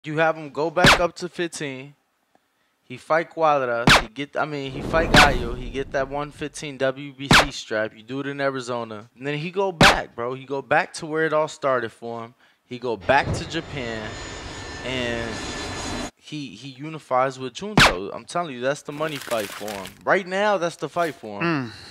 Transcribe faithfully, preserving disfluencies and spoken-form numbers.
You have him go back up to fifteen. He fight Cuadras. He get, I mean, he fight Gallo. He get that one fifteen W B C strap. You do it in Arizona. And then he go back, bro. He go back to where it all started for him. He go back to Japan. And he he unifies with Junto. I'm telling you, that's the money fight for him. Right now, that's the fight for him. Mm.